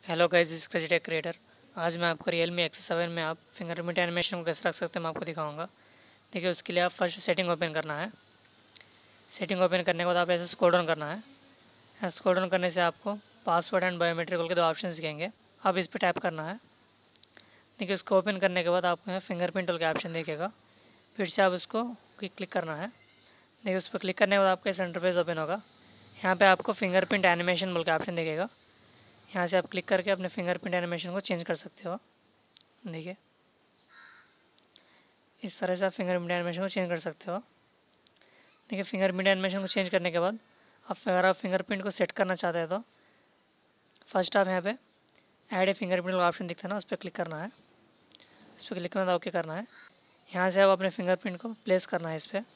Hello guys, this is tech creator. आज मैं आपको Realme X7 में आप फिंगरप्रिंट एनिमेशन को कैसे रख सकते हैं मैं आपको दिखाऊंगा। देखिए, उसके लिए आप फर्स्ट सेटिंग ओपन करना है। सेटिंग ओपन करने के बाद आप ऐसे स्क्रॉल डाउन करना है। स्क्रॉल डाउन करने से आपको पासवर्ड एंड बायोमेट्रिक के दो ऑप्शन दिखेंगे। आप इस पर टैप करना है। देखिए, उसको ओपन करने के बाद आपको यहाँ फिंगरप्रिंट के ऑप्शन दिखेगा। फिर से आप उसको क्लिक करना है। देखिए, उस पर क्लिक करने के बाद आपका सेंटर पेज ओपन होगा। यहाँ पे आपको फिंगरप्रिंट एनिमेशन बोल के ऑप्शन दिखेगा। यहाँ से आप क्लिक करके अपने फिंगरप्रिंट एनिमेशन को चेंज कर सकते हो। देखिए, इस तरह से आप फिंगरप्रिंट एनिमेशन को चेंज कर सकते हो। देखिए, फिंगरप्रिंट एनिमेशन को चेंज करने के बाद अगर आप फिंगरप्रिंट को सेट करना चाहते हैं तो फर्स्ट आप यहाँ पे ऐड ए फिंगरप्रिंट का ऑप्शन दिखता है ना, उस पर क्लिक करना है। इस पर क्लिक करना है, ओके करना है। यहाँ से आप अपने फिंगरप्रिंट को प्लेस करना है इस पर।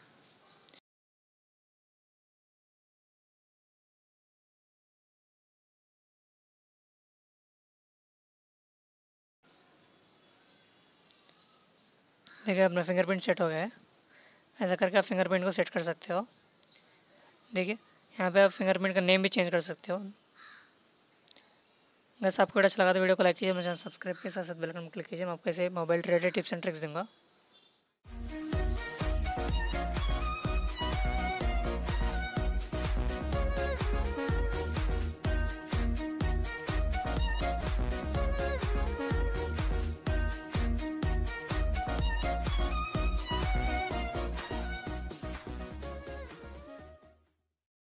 देखिए, अपना फिंगरप्रिंट सेट हो गया है। ऐसा करके आप फिंगरप्रिंट को सेट कर सकते हो। देखिए, यहाँ पे आप फिंगरप्रिंट का नेम भी चेंज कर सकते हो। अगर आपको अच्छा लगा तो वीडियो को लाइक कीजिए, मेरे चैनल सब्सक्राइब के साथ साथ बेल आइकन क्लिक कीजिए। मैं आपको ऐसे mobile related tips and tricks दूंगा।